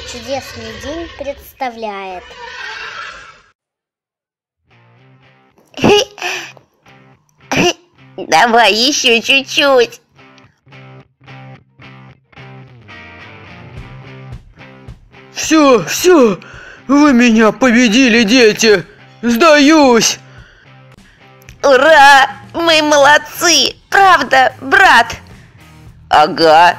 Чудесный день представляет. Давай еще чуть-чуть. Все, вы меня победили, дети. Сдаюсь. Ура! Мы молодцы! Правда, брат? Ага.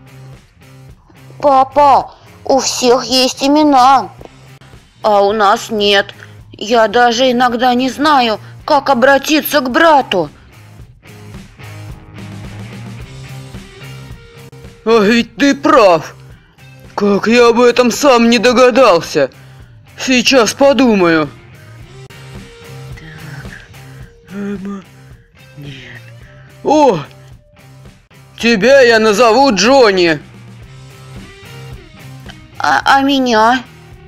Папа, у всех есть имена. А у нас нет. Я даже иногда не знаю, как обратиться к брату. А ведь ты прав. Как я об этом сам не догадался. Сейчас подумаю. Так, нет. О! Тебя я назову Джонни. А меня?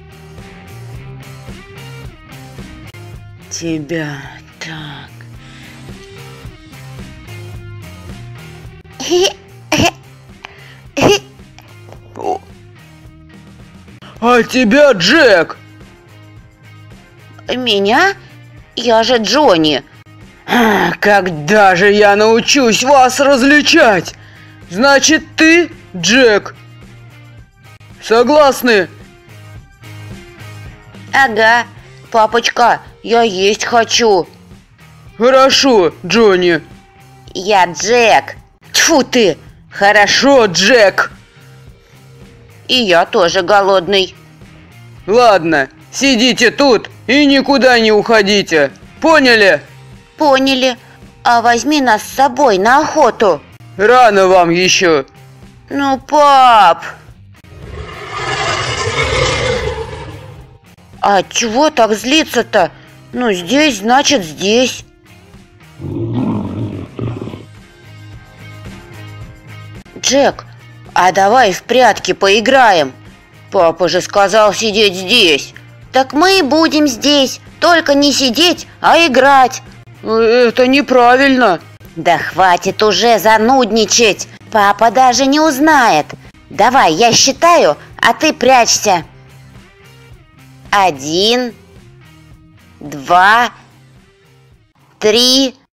Тебя так. А тебя Джек. Меня? Я же Джонни. Когда же я научусь вас различать? Значит, ты Джек. Согласны? Ага. Папочка, я есть хочу. Хорошо, Джонни. Я Джек. Тьфу ты. Хорошо, Джек. И я тоже голодный. Ладно, сидите тут и никуда не уходите. Поняли? Поняли. А возьми нас с собой на охоту. Рано вам еще. Ну, пап. А чего так злиться-то? Ну, здесь, значит, здесь. Джек, а давай в прятки поиграем. Папа же сказал сидеть здесь. Так мы и будем здесь. Только не сидеть, а играть. Это неправильно. Да хватит уже занудничать. Папа даже не узнает. Давай, я считаю, а ты прячься. 1, 2, 3.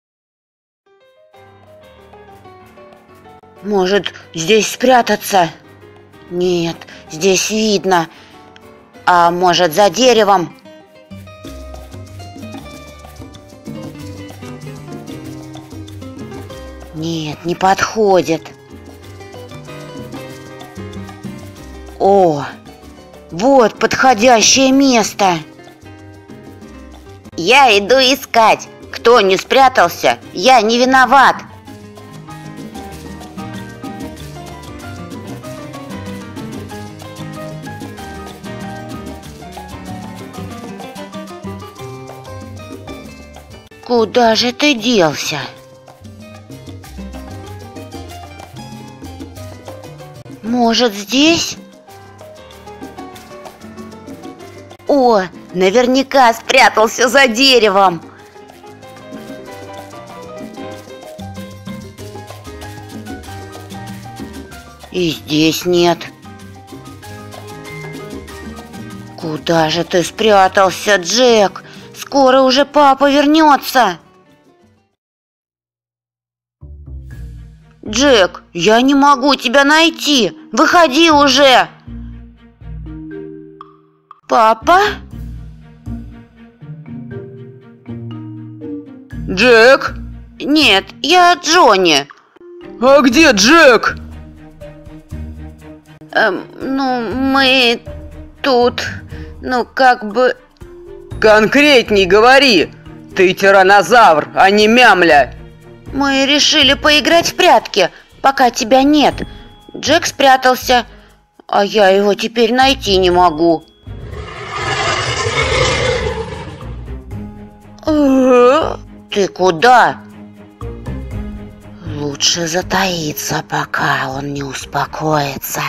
Может, здесь спрятаться? Нет, здесь видно. А может, за деревом? Нет, не подходит. О, вот подходящее место. Я иду искать. Кто не спрятался, я не виноват. Куда же ты делся? Может, здесь? О, наверняка спрятался за деревом. И здесь нет. Куда же ты спрятался, Джек? Скоро уже папа вернется. Джек, я не могу тебя найти. Выходи уже. Папа? Джек? Нет, я Джонни. А где Джек? Ну, мы тут, как бы... Конкретней говори. Ты тираннозавр, а не мямля. Мы решили поиграть в прятки, пока тебя нет. Джек спрятался, а я его теперь найти не могу. Ты куда? Лучше затаиться, пока он не успокоится.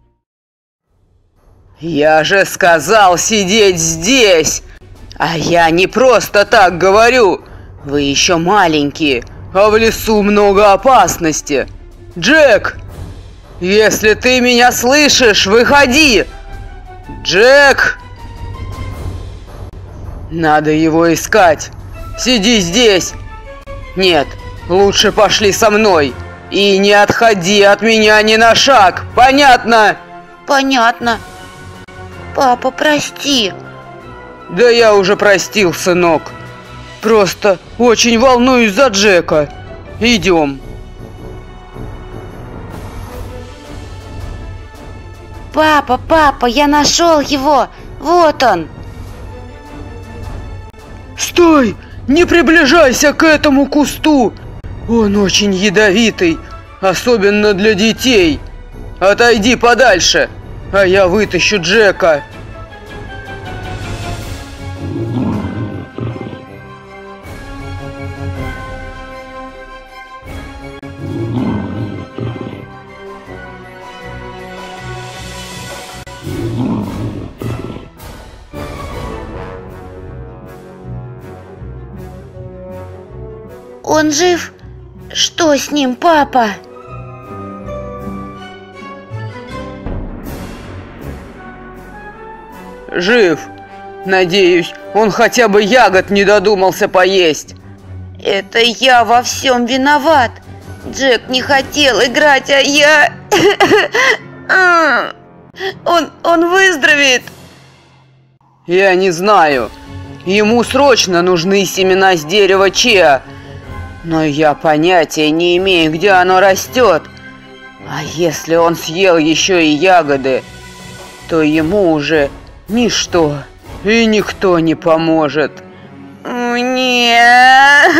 Я же сказал сидеть здесь. А я не просто так говорю. Вы еще маленькие, а в лесу много опасности. Джек, если ты меня слышишь, выходи. Джек! Надо его искать. Сиди здесь. Нет, лучше пошли со мной. И не отходи от меня ни на шаг. Понятно? Понятно. Папа, прости. Да я уже простил, сынок. Просто очень волнуюсь за Джека. Идем. Папа, я нашел его. Вот он. Стой! Не приближайся к этому кусту! Он очень ядовитый, особенно для детей. Отойди подальше, а я вытащу Джека. Он жив? Что с ним, папа? Жив. Надеюсь, он хотя бы ягод не додумался поесть. Это я во всем виноват. Джек не хотел играть, а я... Он выздоровеет. Я не знаю. Ему срочно нужны семена с дерева чиа. Но я понятия не имею, где оно растет. А если он съел еще и ягоды, то ему уже ничто и никто не поможет. Нет.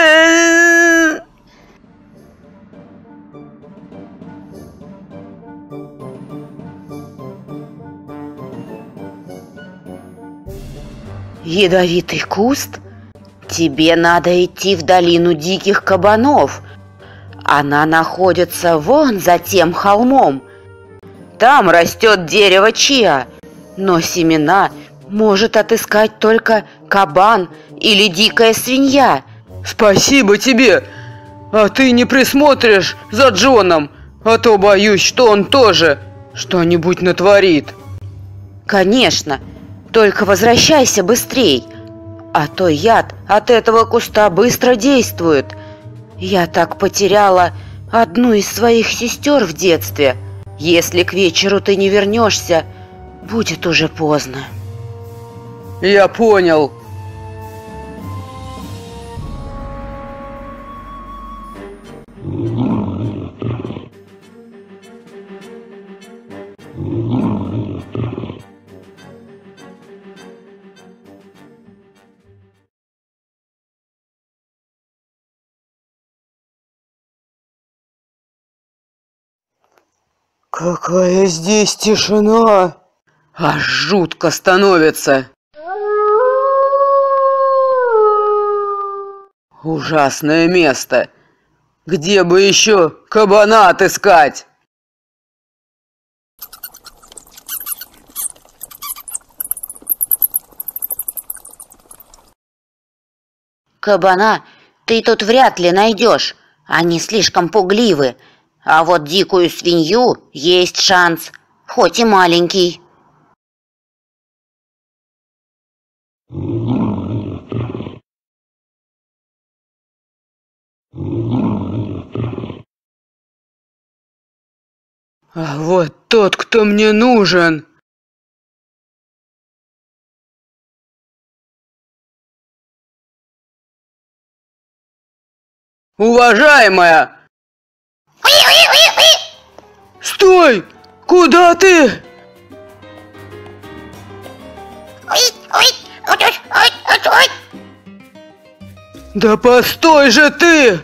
Ядовитый куст? Тебе надо идти в долину диких кабанов. Она находится вон за тем холмом. Там растет дерево чиа, но семена может отыскать только кабан или дикая свинья. Спасибо тебе! А ты не присмотришь за Джоном, а то боюсь, что он тоже что-нибудь натворит. Конечно, только возвращайся быстрей, а то яд от этого куста быстро действует. Я так потеряла одну из своих сестер в детстве. Если к вечеру ты не вернешься, будет уже поздно. Я понял. Какая здесь тишина! Аж жутко становится. Ужасное место. Где бы еще кабана отыскать? Кабана ты тут вряд ли найдешь, они слишком пугливы. А вот дикую свинью есть шанс, хоть и маленький. А вот тот, кто мне нужен. Уважаемая! Стой! Куда ты? Да постой же ты!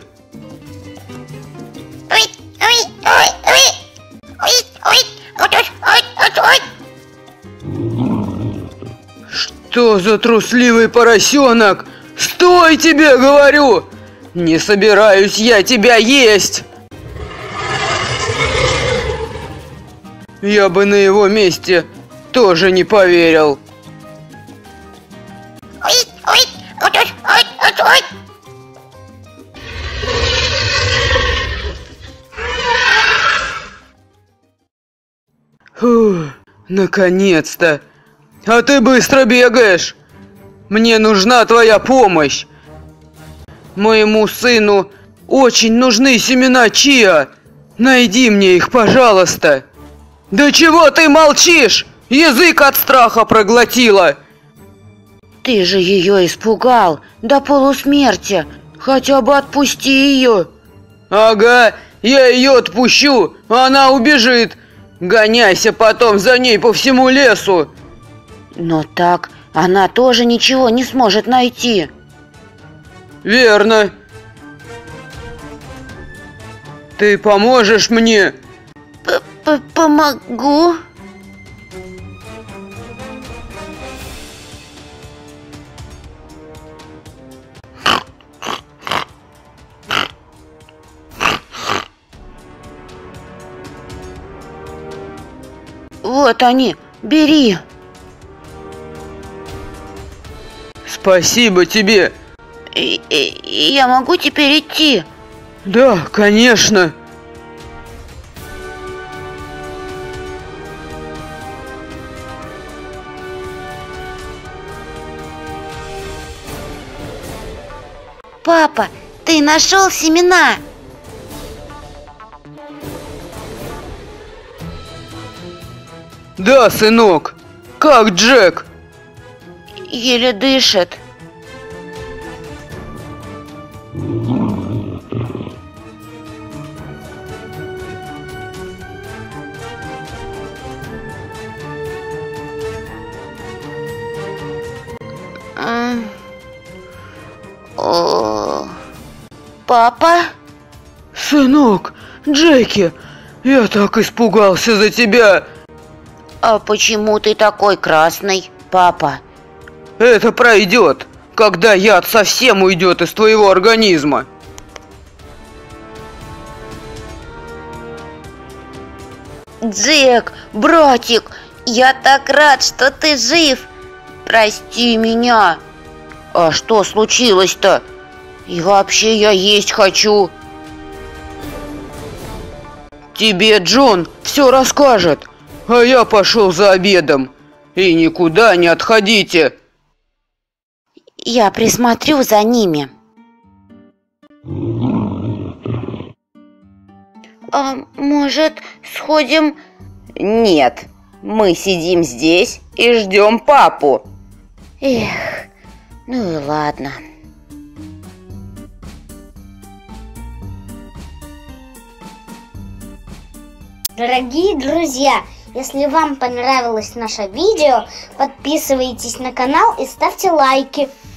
Что за трусливый поросенок? Стой, тебе говорю! Не собираюсь я тебя есть! Я бы на его месте тоже не поверил. Фух, Наконец-то! А ты быстро бегаешь! Мне нужна твоя помощь! Моему сыну очень нужны семена чиа! Найди мне их, пожалуйста! Да чего ты молчишь? Язык от страха проглотила! Ты же ее испугал до полусмерти. Хотя бы отпусти ее. Ага, я ее отпущу, а она убежит. Гоняйся потом за ней по всему лесу. Но так она тоже ничего не сможет найти. Верно. Ты поможешь мне? Помогу. Вот они, бери. Спасибо тебе. Я могу теперь идти? Да, конечно. Папа, ты нашел семена? Да, сынок. Как Джек? Еле дышит. Папа? Сынок, Джеки, я так испугался за тебя. А почему ты такой красный, папа? Это пройдет, когда яд совсем уйдет из твоего организма. Джек, братик, я так рад, что ты жив. Прости меня. А что случилось-то? И вообще я есть хочу. Тебе Джон все расскажет, а я пошел за обедом. И никуда не отходите. Я присмотрю за ними. А может, сходим? Нет, мы сидим здесь и ждем папу. Эх, ну и ладно. Дорогие друзья, если вам понравилось наше видео, подписывайтесь на канал и ставьте лайки.